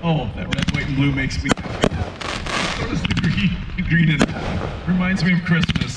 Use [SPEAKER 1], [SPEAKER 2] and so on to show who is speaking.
[SPEAKER 1] Oh, that red, white, and blue makes me. So does the green and reminds me of Christmas.